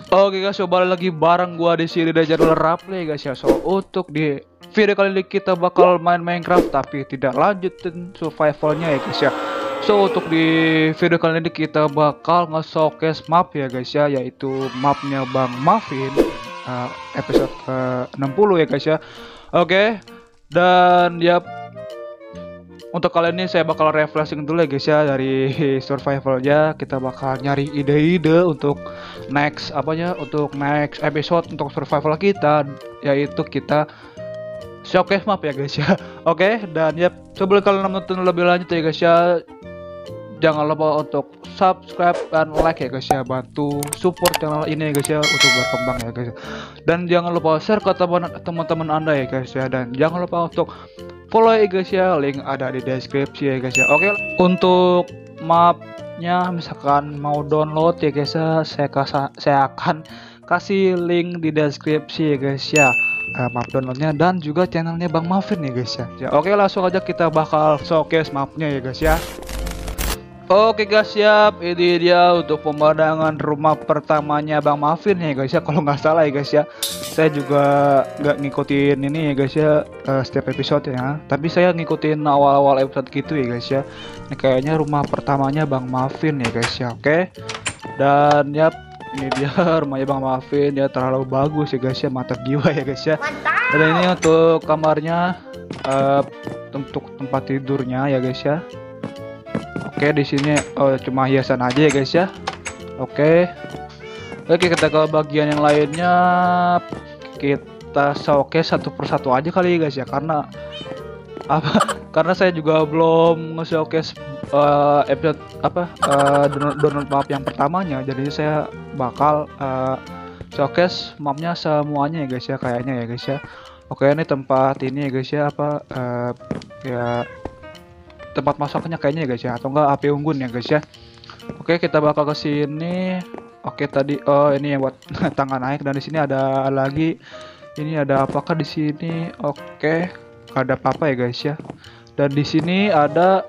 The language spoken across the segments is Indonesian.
Oke guys, coba lagi bareng gua di sini dari channel Raplay guys ya. So untuk di video kali ini kita bakal main Minecraft tapi tidak lanjutin survivalnya ya guys ya. So untuk di video kali ini kita bakal nge-showcase map ya guys ya, yaitu mapnya Bang Muffin, episode ke-60 ya guys ya. Oke, dan ya untuk kali ini saya bakal refreshing dulu ya guys ya dari survivalnya. Kita bakal nyari ide-ide untuk next untuk next episode untuk survival kita, yaitu kita showcase map ya guys ya. Oke, dan ya sebelum kalian nonton lebih lanjut ya guys ya, jangan lupa untuk subscribe dan like ya guys ya, bantu support channel ini ya guys ya untuk berkembang ya guys. Dan jangan lupa share ke teman-teman Anda ya guys ya, dan jangan lupa untuk follow ya guys ya, link ada di deskripsi ya guys ya. Oke, untuk mapnya misalkan mau download ya guys ya, saya akan kasih link di deskripsi ya guys ya, map downloadnya dan juga channelnya Bang Muffin ya guys ya. Oke, langsung aja kita bakal showcase mapnya ya guys ya. Oke guys, siap. Ini dia untuk pemandangan rumah pertamanya Bang Muffin ya guys ya, kalau nggak salah ya guys ya. Saya juga nggak ngikutin ini ya guys ya, setiap episode ya, tapi saya ngikutin awal-awal episode gitu ya guys ya. Ini kayaknya rumah pertamanya Bang Muffin ya guys ya. Oke, dan ya ini dia rumahnya Bang Muffin ya, terlalu bagus ya guys ya, mata jiwa ya guys ya. Dan ini untuk kamarnya, untuk tempat tidurnya ya guys ya. Oke, di sini cuma hiasan aja ya guys ya. Oke, kita ke bagian yang lainnya. Kita showcase satu persatu aja kali ya guys ya, karena karena saya juga belum nge-showcase episode download map yang pertamanya. Jadi saya bakal showcase mapnya semuanya ya guys ya, kayaknya ya guys ya. Oke, ini tempat ini ya guys ya, ya tempat masaknya kayaknya ya guys ya, atau enggak api unggun ya guys ya. Oke, kita bakal ke sini. Oke, tadi ini ya buat tangga naik, dan di sini ada lagi. Ini ada apakah di sini? Oke, gak ada apa-apa ya guys ya. Dan di sini ada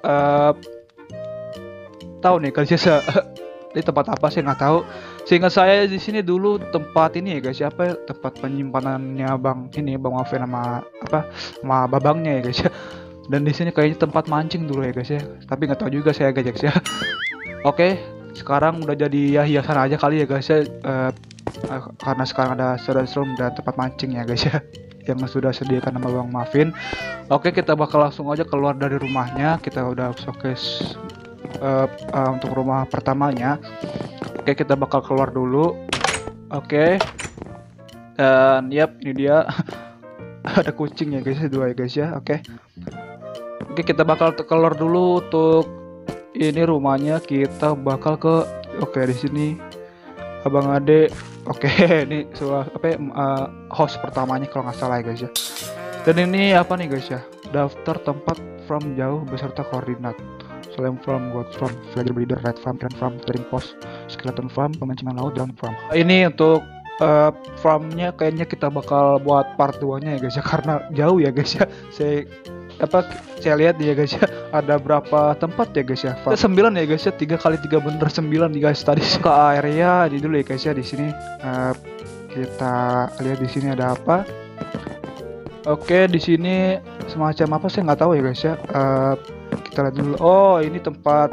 tahu nih guys ya, ini tempat apa sih nggak tahu. Seingat saya di sini dulu tempat ini ya guys ya, tempat penyimpanannya Bang Muffin sama babangnya ya guys ya. Dan di sini kayaknya tempat mancing dulu ya guys ya, tapi nggak tahu juga saya guys ya. Oke, sekarang udah jadi ya hiasan aja kali ya guys ya, karena sekarang ada storage room dan tempat mancing ya guys ya, yang sudah sediakan sama Bang Muffin. Oke, kita bakal langsung aja keluar dari rumahnya. Kita udah showcase untuk rumah pertamanya. Oke, kita bakal keluar dulu. Oke, dan yap, ini dia. Ada kucing ya guys ya, dua ya guys ya. Oke, kita bakal keluar dulu untuk ini rumahnya. Kita bakal ke di sini Abang Ade. Oke, ini host pertamanya kalau nggak salah ya guys ya. Dan ini apa nih guys ya, daftar tempat from jauh beserta koordinat. Slam from, God from, villager breeder, red farm, grand farm, trading post, skeleton farm, pemancingan laut, down farm. Ini untuk farmnya kayaknya kita bakal buat part 2 nya ya guys ya, karena jauh ya guys ya. Saya lihat ya guys ya, ada berapa tempat ya guys ya, 9 ya guys ya, 3 kali 3 bener 9 nih guys. Tadi ke area di dulu ya guys ya. Di sini kita lihat di sini ada apa. Oke, di sini semacam apa sih nggak tahu ya guys ya. Kita lihat dulu. Oh, ini tempat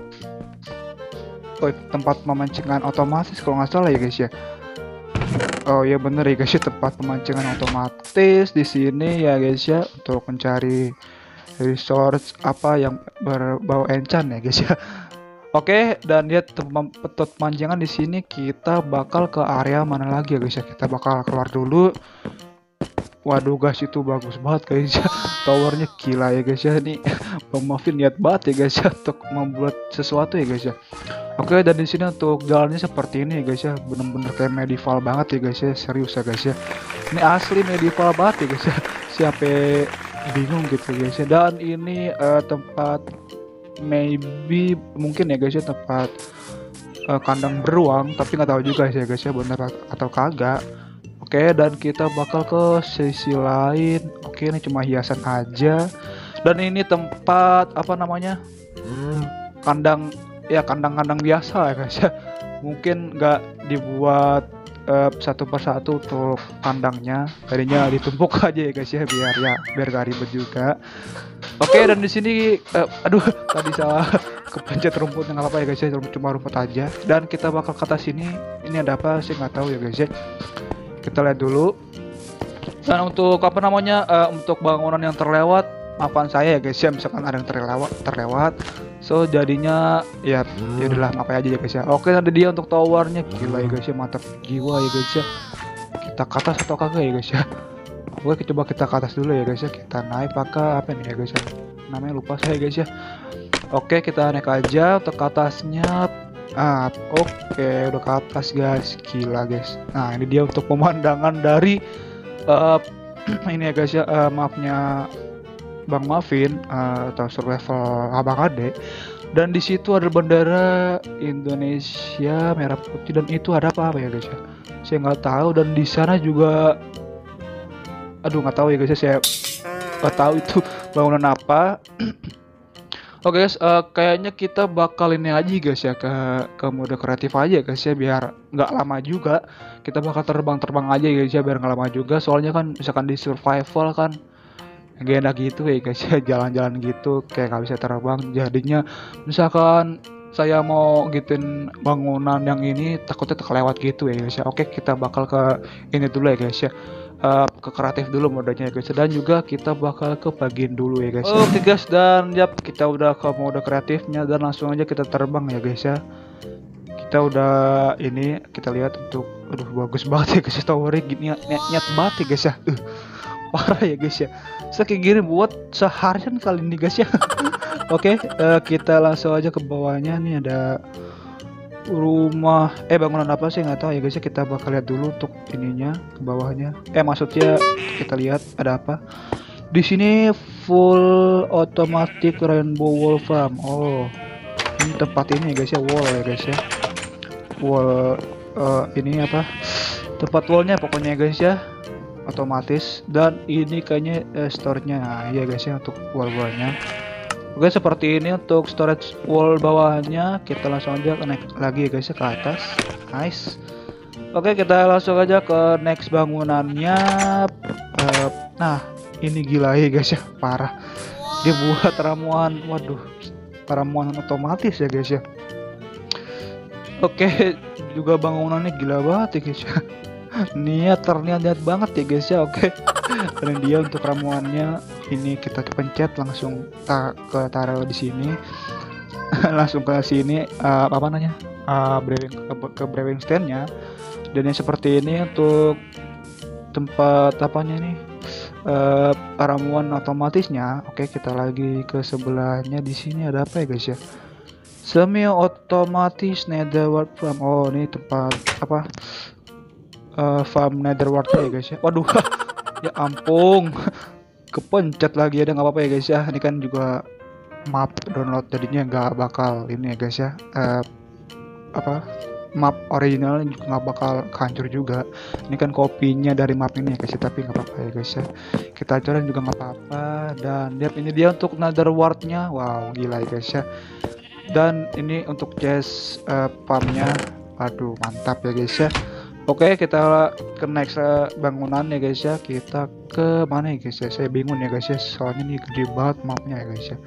pemancingan otomatis kalau nggak salah ya guys ya. Oh ya bener ya guys ya, tempat pemancingan otomatis di sini ya guys ya, untuk mencari resource yang berbau enchant ya guys ya. Oke, dan lihat tempat pemancingan di sini. Kita bakal ke area mana lagi ya guys ya? Kita bakal keluar dulu. Waduh guys, itu bagus banget guys ya. Towernya gila ya guys ya. Ini Bang Muffin niat banget ya guys ya untuk membuat sesuatu ya guys ya. Oke, dan di sini untuk jalannya seperti ini ya guys ya, bener-bener kayak medieval banget ya guys ya, serius ya guys ya. Ini asli medieval banget ya guys ya. Siapa bingung gitu guys ya. Dan ini tempat mungkin ya guys ya, tempat kandang beruang, tapi nggak tahu juga ya guys ya bener atau kagak. Oke, dan kita bakal ke sisi lain. Oke, ini cuma hiasan aja. Dan ini tempat kandang kandang biasa ya guys ya. Mungkin nggak dibuat satu persatu untuk kandangnya. Tadinya ditumpuk aja ya guys ya, biar gak ribet juga. Oke, dan di sini aduh tadi salah kepencet rumputnya, nggak apa-apa ya guys ya, cuma rumput aja. Dan kita bakal ke atas sini. Ini ada apa sih nggak tahu ya guys ya. Kita lihat dulu. Dan untuk apa namanya, untuk bangunan yang terlewat, maafkan saya ya guys ya, misalkan ada yang terlewat. So jadinya ya udahlah, maaf aja ya guys ya. Oke, nanti dia untuk towernya, gila ya guys ya, mantap jiwa ya guys ya. Kita ke atas atau kagak ya guys ya? Oke, coba kita ke atas dulu ya guys ya. Kita naik pakai apa nih ya guys ya, namanya lupa saya guys ya. Oke, kita naik aja untuk ke atasnya. Oke, udah ke atas guys, gila guys. Nah, ini dia untuk pemandangan dari ini ya guys ya, maafnya Bang Mavin, atau survival Abang Ade. Dan di situ ada bendera Indonesia merah putih, dan itu ada apa ya guys ya? Saya nggak tahu. Dan di sana juga, aduh nggak tahu ya guys ya, saya nggak tahu itu bangunan apa. Oke guys, kayaknya kita bakal ini aja guys ya, ke mode kreatif aja guys ya, biar nggak lama juga. Kita bakal terbang aja guys ya, biar nggak lama juga. Soalnya kan misalkan di survival kan gak enak gitu ya guys ya, jalan-jalan gitu kayak nggak bisa terbang. Jadinya misalkan saya mau gituin bangunan yang ini, takutnya terlewat gitu ya guys ya. Oke, kita bakal ke ini dulu ya guys ya, ke kreatif dulu modenya ya guys, dan juga kita bakal ke bagian dulu ya guys. Oke guys, dan yap, kita udah ke mode kreatifnya, dan langsung aja kita terbang ya guys ya. Kita udah ini, kita lihat untuk, aduh bagus banget ya guys, towernya gini nyat banget ya guys ya. Parah ya guys ya, kayak gini buat seharian kali ini guys ya. Oke, kita langsung aja ke bawahnya. Nih ada rumah, bangunan apa sih nggak tahu ya guys ya. Kita bakal lihat dulu untuk ininya, ke bawahnya, maksudnya kita lihat ada apa di sini. Full automatic rainbow wall farm. Oh, ini tempat ini ya guys ya, wall ya guys ya, wall, ini apa, tempat wallnya pokoknya ya guys ya, otomatis. Dan ini kayaknya store-nya. Nah, iya guys ya, untuk wall-wallnya. Oke, seperti ini untuk storage wall bawahnya. Kita langsung aja naik lagi ya guys ya, ke atas. Nice. Oke, kita langsung aja ke next bangunannya. Nah, ini gila ya guys ya, parah. Dia buat ramuan, waduh, ramuan otomatis ya guys ya. Oke, juga bangunannya gila banget ya guys ya. Terniat banget ya guys ya. Oke. Dan dia untuk ramuannya ini kita pencet langsung taruh di sini. Langsung ke sini, apa namanya, brewing stand-nya. Dan yang seperti ini untuk tempat apanya nih, ramuan otomatisnya. Oke, kita lagi ke sebelahnya. Di sini ada apa ya guys ya, semi otomatis netherward farm. Oh, ini tempat apa, farm netherward ya guys ya. Waduh. Ya ampun, kepencet lagi. Ada nggak apa-apa ya guys ya. Ini kan juga map download, jadinya nggak bakal ini ya guys ya, apa, map original juga nggak bakal hancur juga. Ini kan kopinya dari map ini ya guys ya, tapi nggak apa-apa ya guys ya. Kita coret juga nggak apa-apa. Dan lihat, ini dia untuk netherward-nya. Wow, gila ya guys ya. Dan ini untuk chest farmnya. Aduh, mantap ya guys ya. Oke, kita ke next bangunan ya guys ya. Kita ke mana ya guys ya, saya bingung ya guys ya, soalnya ini gede banget mapnya ya guys ya.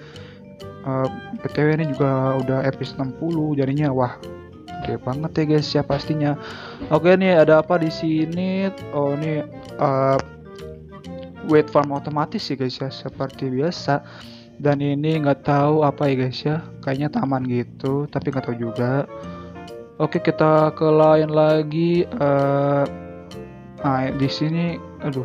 BTW ini juga udah episode 60, jadinya wah gede banget ya guys ya pastinya. Oke, nih ada apa di sini? Oh, ini wheat farm otomatis ya guys ya, seperti biasa. Dan ini nggak tahu apa ya guys ya, kayaknya taman gitu, tapi nggak tahu juga. Oke, kita ke lain lagi. Nah, di sini, aduh.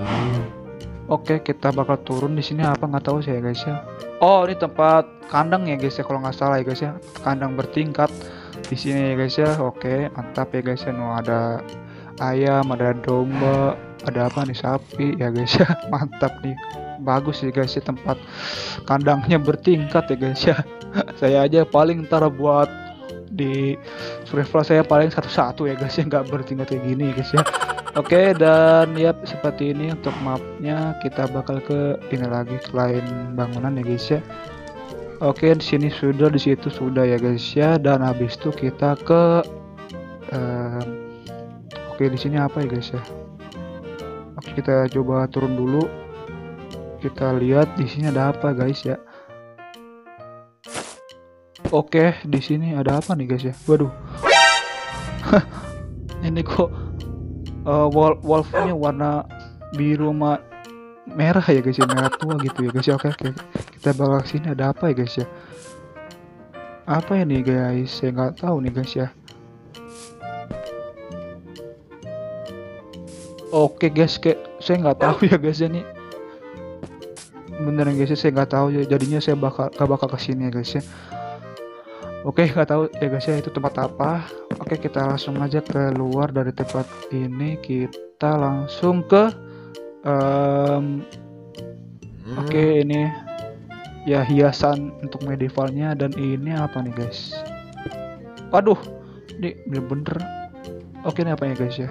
Oke, kita bakal turun di sini, apa nggak tahu saya guys ya. Oh, ini tempat kandang ya guys ya, kalau nggak salah ya guys ya, kandang bertingkat di sini ya guys ya. Oke, mantap ya guys ya. Ada ayam, ada domba, ada apa nih, sapi ya guys ya. Mantap nih, bagus ya guys ya, tempat kandangnya bertingkat ya guys ya. Saya aja paling ntar buat di survival saya paling satu-satu ya guys ya, nggak bertingkat kayak gini ya guys ya. Oke, dan ya seperti ini untuk mapnya. Kita bakal ke ini lagi, ke lain bangunan ya guys ya. Oke, di sini sudah, di situ sudah ya guys ya. Dan habis itu kita ke Oke, di sini apa ya guys ya? Oke, kita coba turun dulu. Kita lihat di sini ada apa guys ya. Oke, di sini ada apa nih guys ya? Waduh. Ini kok wolfnya warna biru sama merah ya guys ya, merah tua gitu ya guys ya. Oke, kita bakal sini ada apa ya guys ya? Apa ya nih guys? Saya nggak tahu nih guys ya. Oke guys, kayak saya nggak tahu ya guys ya nih. Beneran guys ya, saya nggak tahu ya. Jadinya saya gak bakal kesini ya guys ya. Oke, nggak tahu ya guys ya itu tempat apa. Oke, kita langsung aja keluar dari tempat ini. Kita langsung ke oke, ini ya hiasan untuk medievalnya. Dan ini apa nih guys? Waduh, ini bener-bener. Oke, ini apa ya guys ya?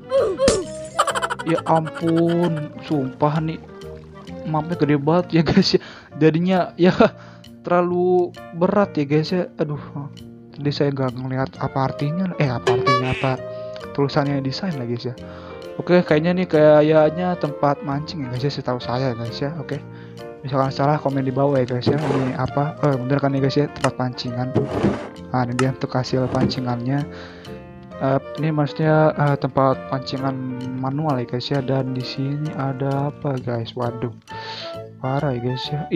Ya ampun, sumpah nih mapnya gede banget ya guys ya. Jadinya ya terlalu berat ya guys ya. Aduh, tadi saya nggak ngeliat apa artinya, apa tulisannya desain lah guys ya. Oke, kayaknya nih kayaknya tempat mancing ya guys ya, setahu saya guys ya. Oke, misalkan salah komen di bawah ya guys ya. Ini apa? Bener kan ya guys ya, tempat pancingan. Nah, ini dia untuk hasil pancingannya. Ini maksudnya tempat pancingan manual ya guys ya. Dan di sini ada apa guys? Waduh, parah ya guys ya.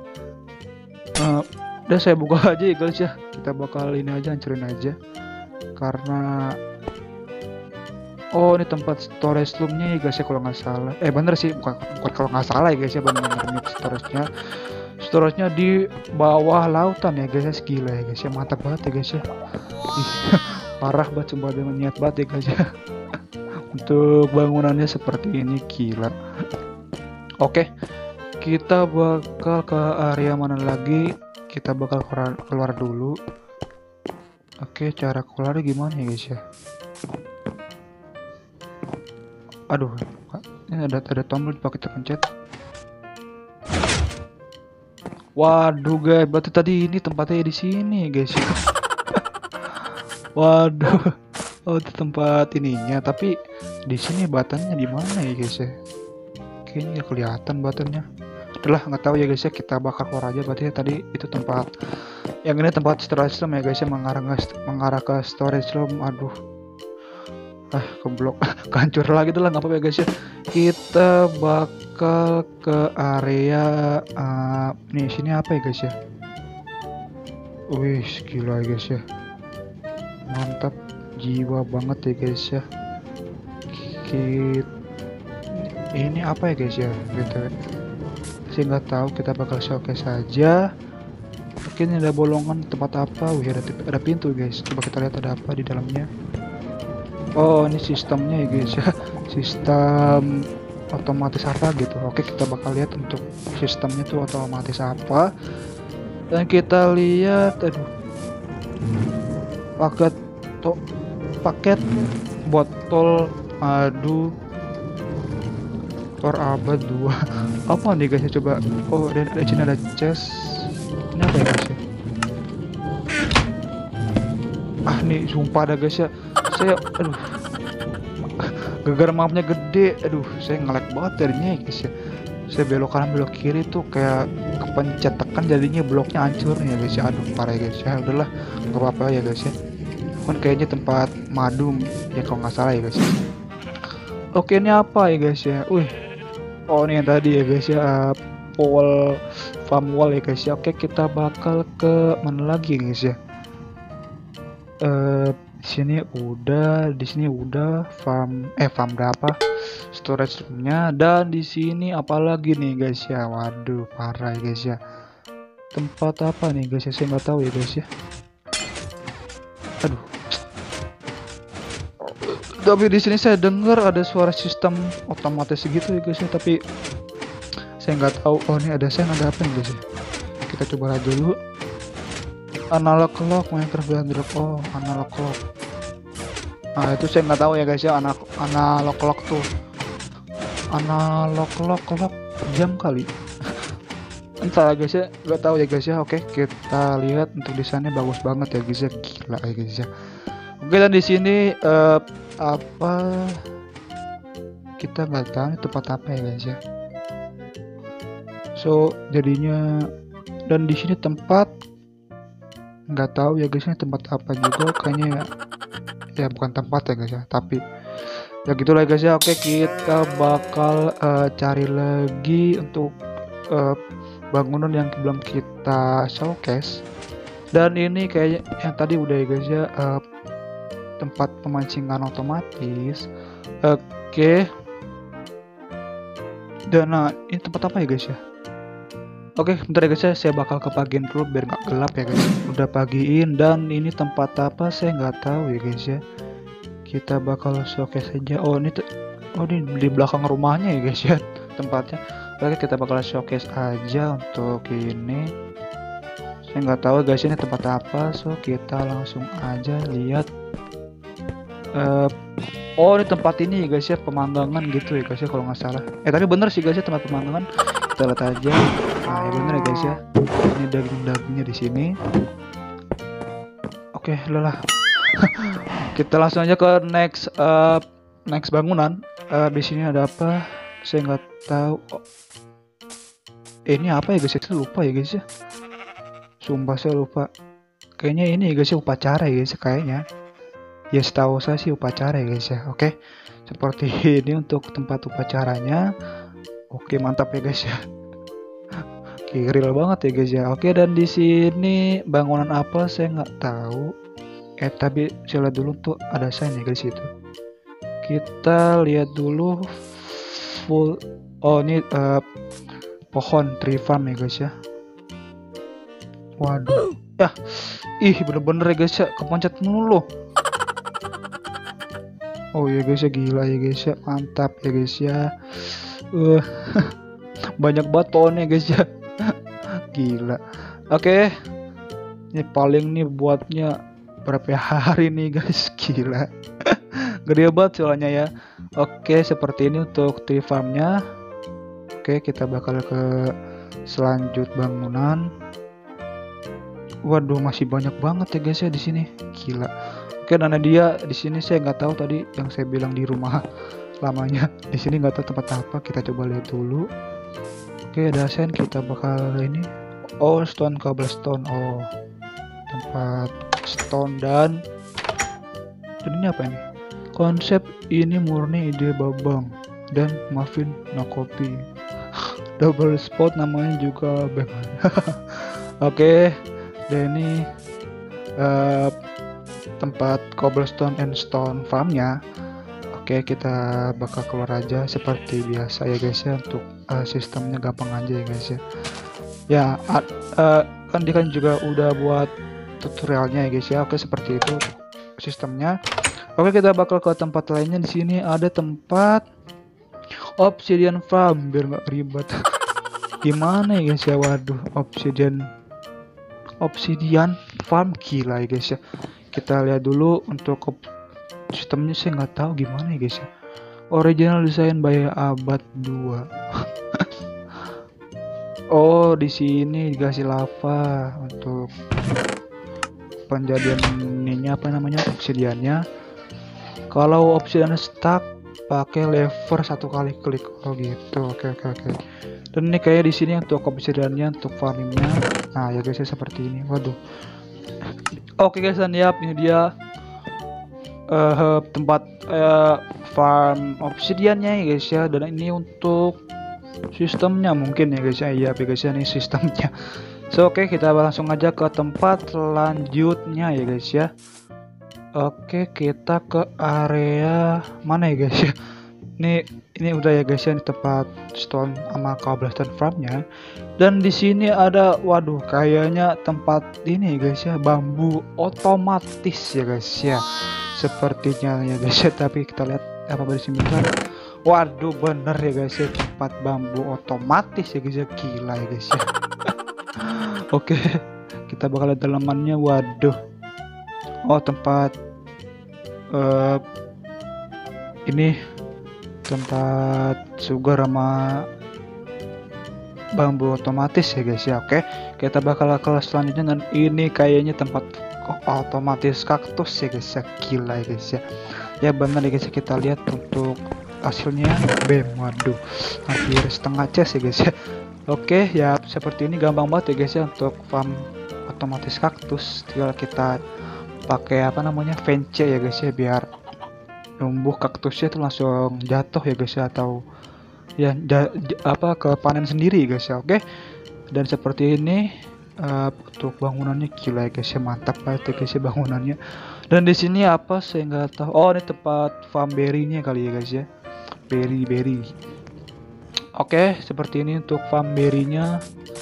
Udah saya buka aja ya guys ya. Kita bakal ini aja, hancurin aja. Karena ini tempat storage roomnya ya guys ya kalau nggak salah. Bener sih, bukan kalau nggak salah ya guys ya, bener storage-nya di bawah lautan ya guys ya. Gila ya guys ya, mantap banget ya guys ya. Parah banget, sumpah dengan niat banget ya guys ya. Untuk bangunannya seperti ini, gila. Oke, kita bakal ke area mana lagi? Kita bakal keluar dulu. Oke, cara keluarnya gimana ya guys ya? Aduh, ini ada tombol dipakai terpencet. Waduh guys, berarti tadi ini tempatnya di sini guys ya. Waduh, itu tempat ininya, tapi di sini batannya di mana ya guys ya? Kayaknya nggak kelihatan batannya. Itulah, nggak tahu ya guys ya, kita bakal keluar aja. Berarti tadi itu tempat, yang ini tempat storage room ya guys ya, mengarah ke storage room. Aduh, keblok, kancur lagi tuh lah, nggak apa-apa ya guys ya. Kita bakal ke area nih, sini apa ya guys ya? Wih, gila ya guys ya, mantap jiwa banget ya guys ya. Ini apa ya guys ya, gitu. Saya nggak tahu, kita bakal showcase saja. Mungkin ada bolongan tempat apa. Wih, ada pintu guys, coba kita lihat ada apa di dalamnya. Ini sistemnya ya guys ya. Sistem otomatis apa gitu. Oke, kita bakal lihat untuk sistemnya tuh otomatis apa. Dan kita lihat, aduh, paket botol madu Tor abad 2. Apa nih guys ya, coba. Dan di sini ada chest. Ini apa ya guys ya? Nih sumpah ada guys ya. Saya aduh, gara-gara mapnya gede, aduh saya nge-lag banget jadinya ya guys ya. Saya belok kanan belok kiri tuh kayak kepencet tekan, jadinya bloknya hancur nih ya guys ya. Aduh, parah ya guys ya. Udahlah, nggak apa-apa ya guys ya. Kan kayaknya tempat madu ya kalau nggak salah ya guys ya. Oke, ini apa ya guys ya? Ini yang tadi ya guys ya, farm wall ya guys ya. Oke, kita bakal ke mana lagi guys ya? Di sini udah farm berapa? Storage roomnya. Dan di sini apalagi nih guys ya? Waduh, parah ya guys ya. Tempat apa nih guys ya? Saya nggak tahu ya guys ya. Aduh. Tapi di sini saya dengar ada suara sistem otomatis gitu ya guys ya, tapi saya nggak tahu. Ini ada apa nih guys ya? Kita coba lihat dulu. Analog clock, Minecraft Android. Analog clock. Nah, itu saya nggak tahu ya guys ya, analog clock tuh. Analog clock jam kali. Entah guys ya, nggak tahu ya guys ya. Oke, kita lihat untuk desainnya bagus banget ya guys ya, gila ya guys ya. Oke, dan di sini apa, kita nggak tahu ini tempat apa ya guys ya. So jadinya, dan di sini tempat nggak tahu ya guys, ini tempat apa juga kayaknya ya, bukan tempat ya guys ya, tapi ya gitulah guys ya. Oke, kita bakal cari lagi untuk bangunan yang belum kita showcase. Dan ini kayak yang tadi udah ya guys ya, tempat pemancingan otomatis. Oke, dan nah ini tempat apa ya guys ya. Oke, bentar ya guys ya, saya bakal kepagiin dulu biar nggak gelap ya guys. Udah pagiin, dan ini tempat apa saya nggak tahu ya guys ya. Kita bakal showcase aja. Oh ini di belakang rumahnya ya guys ya tempatnya. Oke, kita bakal showcase aja untuk ini. Saya nggak tahu guys ini tempat apa, so kita langsung aja lihat. Oh ini tempat ini ya guys ya, pemandangan gitu ya guys ya kalau nggak salah. Tapi bener sih guys ya, tempat pemandangan. Kita lihat aja. Nah ya bener ya guys ya. Ini daging-dagingnya di sini. Oke, lelah. Kita langsung aja ke next bangunan. Di sini ada apa? Saya nggak tahu. Oh, ini apa ya guys? Saya lupa ya guys ya. Sumpah saya lupa. Kayaknya ini ya guys ya, upacara ya guys ya, kayaknya. Ya setahu saya sih upacara ya guys ya. Oke, seperti ini untuk tempat upacaranya. Oke, mantap ya guys ya. Oke, real banget ya guys ya. Oke, dan di sini bangunan apa saya nggak tahu. Tapi saya lihat dulu tuh ada sign ya guys itu. Kita lihat dulu full. Oh ini pohon tree farm ya guys ya. Waduh, ya, bener-bener ya guys ya, kepencet mulu. Oh ya guys ya, gila ya guys ya, mantap ya guys ya. Banyak banget pohonnya guys ya. Gila. Oke, ini paling nih buatnya berapa hari nih guys, gila. Gede banget soalnya ya. Oke, seperti ini untuk tree farmnya. Oke, kita bakal ke selanjut bangunan. Waduh, masih banyak banget ya guys ya di sini, gila. Oke, dan dia di sini saya nggak tahu tadi yang saya bilang di rumah lamanya. Di sini nggak tahu tempat apa, kita coba lihat dulu. Oke, ada sign, kita bakal ini. Oh, stone cobblestone. Oh, tempat stone dan ini apa ini? Konsep ini murni ide Babang dan Muffin no kopi. Double spot namanya juga Bang. Oke, dan ini tempat cobblestone and stone farmnya. Oke, kita bakal keluar aja seperti biasa ya guys ya, untuk sistemnya gampang aja ya guys ya. Ya, kan dia kan juga udah buat tutorialnya ya guys ya. Oke, seperti itu sistemnya. Oke, kita bakal ke tempat lainnya. Di sini ada tempat obsidian farm biar nggak ribet. Gimana ya guys ya? Waduh, obsidian farm, gila ya guys ya. Kita lihat dulu untuk sistemnya, saya nggak tahu gimana ya guys ya. Original design by abad 2. Oh, di sini dikasih lava untuk penjadian ininya, apa namanya, obsidiannya. Kalau obsidian stuck pakai lever satu kali klik. Oh gitu. Oke. Dan ini kayak di sini untuk obsidiannya, untuk farmingnya. Nah ya guys ya, seperti ini. Waduh. Oke guys, dan ya ini dia tempat farm obsidiannya ya guys ya. Dan ini untuk sistemnya mungkin ya guys ya. Iya guys ya, ini sistemnya. So oke, kita langsung aja ke tempat selanjutnya ya guys ya. Oke, kita ke area mana ya guys ya? Ini udah ya guys ya, ini tempat stone sama cobblestone farmnya. Dan di sini ada, waduh, kayaknya tempat ini ya guys ya, bambu otomatis ya guys ya. Sepertinya ya guys ya, tapi kita lihat apa di sini kan. Waduh, bener ya guys ya, tempat bambu otomatis ya guys ya, gila ya guys ya. Oke, kita bakal lihat dalamannya. Waduh. Oh, tempat ini tempat sugar sama bambu otomatis ya guys ya. Oke, kita bakal ke selanjutnya, dan ini kayaknya tempat otomatis kaktus ya guys ya. Gila ya guys ya. Ya benar ya guys ya, kita lihat untuk hasilnya. Bem, waduh, hampir setengah chest ya guys ya. Oke ya, seperti ini gampang banget ya guys ya untuk farm otomatis kaktus. Tinggal kita pakai apa namanya, vence ya guys ya, biar numbuh kaktusnya itu langsung jatuh ya guys ya, atau ya apa ke panen sendiri guys ya. Oke, dan seperti ini untuk bangunannya. Gila ya guys ya, mantap banget ya guys ya bangunannya. Dan di sini apa saya nggak tahu. Oh, ini tempat farm berry-nya kali ya guys ya, berry. Oke, seperti ini untuk farm berry-nya.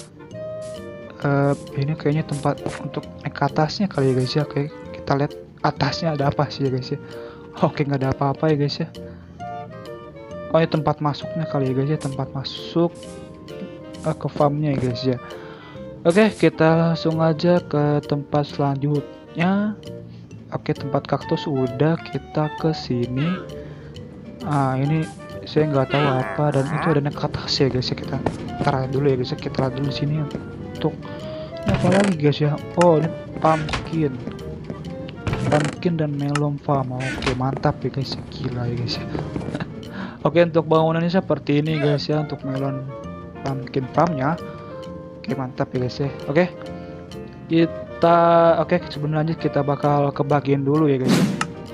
Ini kayaknya tempat untuk naik ke atasnya kali ya guys ya. Oke, kita lihat atasnya ada apa sih ya guys ya. Oke, nggak ada apa-apa ya guys ya. Oh, ini tempat masuknya kali ya guys ya, tempat masuk ke farmnya ya guys ya. Oke, kita langsung aja ke tempat selanjutnya. Oke, tempat kaktus udah, kita ke sini. Ini saya nggak tahu apa, dan itu ada naik ke atas ya guys ya. Kita taruh dulu ya guys ya, kita lihat dulu sini untuk ini apa lagi guys ya. Oh, ini pumpkin dan melon farm. Oke, mantap ya guys, gila ya guys ya. Oke, untuk bangunannya seperti ini guys ya, untuk melon pumpkin farmnya. Oke, mantap ya guys ya. Oke, sebelum lanjut kita bakal kebagian dulu ya guys ya.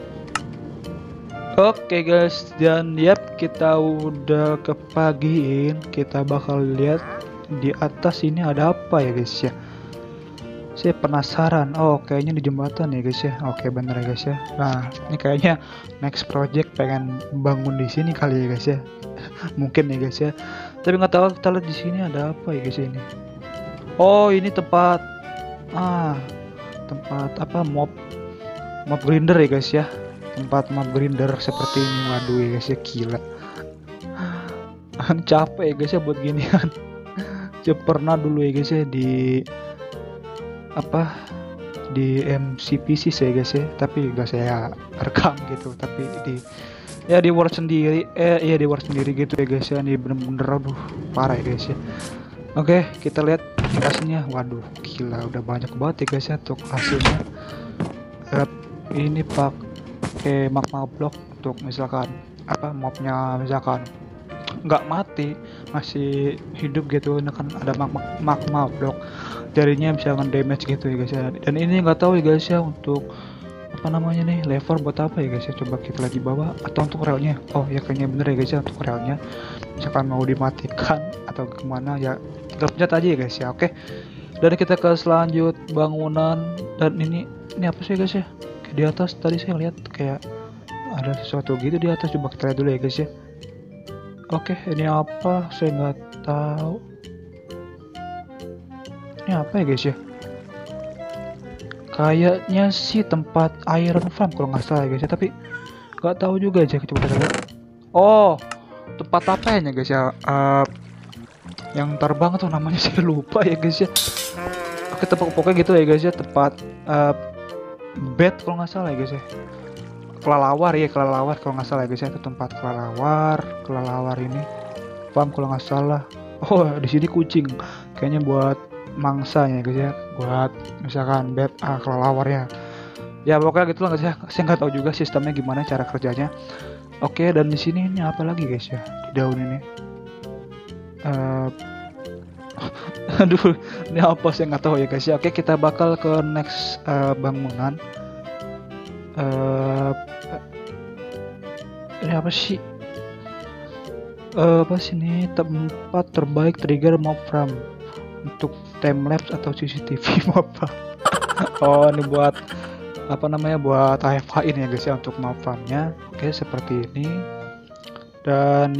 Oke guys, dan kita udah kebagiin. Kita bakal lihat di atas ini ada apa ya guys ya. Saya penasaran. Oh, kayaknya di jembatan ya guys ya. Oke, bener ya guys ya. Nah, ini kayaknya next project pengen bangun di sini kali ya guys ya. Mungkin ya guys ya. Tapi nggak tahu, kita lihat di sini ada apa ya guys ini. Oh, ini tempat apa, mob grinder ya guys ya. Tempat mob grinder seperti ini. Waduh ya guys ya, gila. Capek ya guys ya buat ginian. Saya pernah dulu ya guys ya di MCPC saya guys ya, tapi gak saya rekam gitu, tapi di Word sendiri, di Word sendiri gitu ya guys ya. Ini bener-bener aduh parah ya guys ya. Oke, kita lihat hasilnya. Waduh, gila, udah banyak banget ya guys ya untuk hasilnya. Ini pakai magma block untuk misalkan mobnya misalkan nggak mati, masih hidup gitu, ini kan ada magma block, jarinya bisa damage gitu ya guys ya. Dan ini nggak tahu ya guys ya untuk apa namanya nih, lever buat apa ya guys ya. Coba kita lagi bawa, atau untuk relnya. Oh ya, kayaknya bener ya guys ya, untuk relnya misalkan mau dimatikan atau kemana ya tinggal pencet aja ya guys ya. Oke, dan kita ke selanjut bangunan. Dan ini apa sih guys ya, kayak di atas tadi saya lihat kayak ada sesuatu gitu di atas. Coba kita lihat dulu ya guys ya. Oke, ini apa? Saya nggak tahu. Ini apa ya guys ya? Kayaknya sih tempat iron farm kalau nggak salah ya guys ya, tapi nggak tahu juga aja. Coba kita lihat. Oh, tempat apa ya guys ya? Yang terbang tuh namanya saya lupa ya guys ya. Oke, pokoknya gitu ya guys ya. Tempat bed kalau nggak salah ya guys ya. Kelelawar kalau nggak salah ya guys ya. Itu tempat kelelawar ini farm kalau nggak salah. Oh, di sini kucing, kayaknya buat mangsanya guys ya, buat misalkan bed kelelawar ya pokoknya gitu lah guys ya. Saya nggak tahu juga sistemnya gimana cara kerjanya. Oke, dan di sini ini apa lagi guys ya, di daun ini aduh, ini apa saya nggak tahu ya guys ya. Oke, kita bakal ke next bangunan. Ini apa sih? Apa sih ini, tempat terbaik trigger mob farm untuk time lapse atau CCTV mob farm. Oh, ini buat apa namanya, buat AFK ini ya guys ya, untuk mob farmnya. Oke, seperti ini. Dan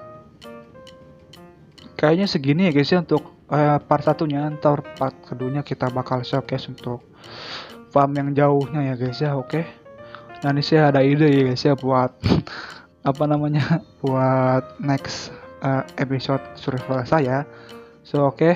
kayaknya segini ya guys ya untuk part satunya. Ntar part keduanya kita bakal showcase untuk farm yang jauhnya ya guys ya. Oke, nah ini saya ada ide ya guys ya buat apa namanya, buat next episode survival saya. So oke,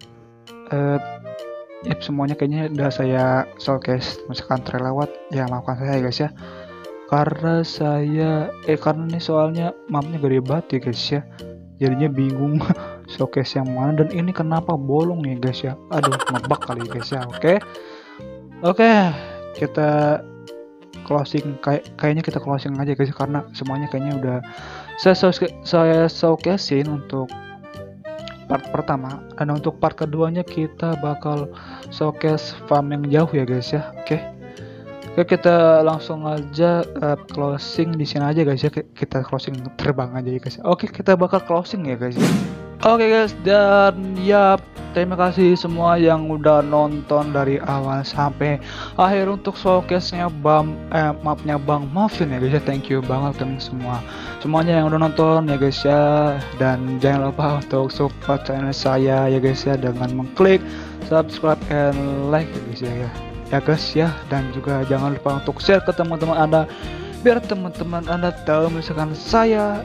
semuanya kayaknya udah saya showcase. Misalkan terlewat ya maafkan saya ya guys ya, karena karena ini soalnya mapnya gede banget ya guys ya, jadinya bingung showcase yang mana, dan ini kenapa bolong nih guys ya. Aduh, ngebug kali guys ya. Oke, kita closing, kayaknya kita closing aja guys, karena semuanya kayaknya udah saya showcasein untuk part pertama, dan untuk part keduanya kita bakal showcase farm yang jauh ya guys ya. Oke, kita langsung aja closing di sini aja guys ya. Kita closing terbang aja ya guys. Oke, kita bakal closing ya guys. Oke guys, dan ya terima kasih semua yang udah nonton dari awal sampai akhir untuk showcase-nya maafnya Bang Muffin ya guys ya. Thank you banget teman semuanya yang udah nonton ya guys ya. Dan jangan lupa untuk support channel saya ya guys ya, dengan mengklik subscribe and like ya guys ya guys ya. Dan juga jangan lupa untuk share ke teman-teman Anda, biar teman-teman Anda tahu misalkan saya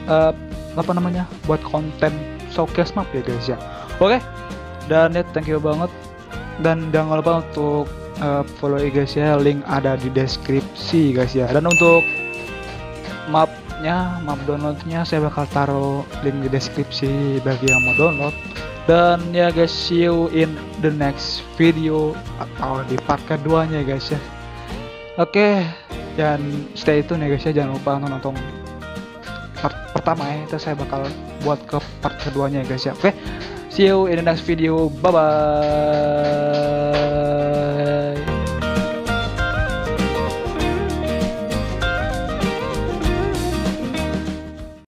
buat konten showcase map ya guys ya. Oke, dan ya thank you banget, dan jangan lupa untuk follow ya guys ya, link ada di deskripsi guys ya. Dan untuk map downloadnya saya bakal taruh link di deskripsi bagi yang mau download. Dan ya guys, see you in the next video atau di part keduanya guys ya. Oke, dan stay tune ya guys ya, jangan lupa nonton part pertama ya, itu saya bakal buat ke part keduanya ya guys ya. Oke, see you in the next video, bye bye.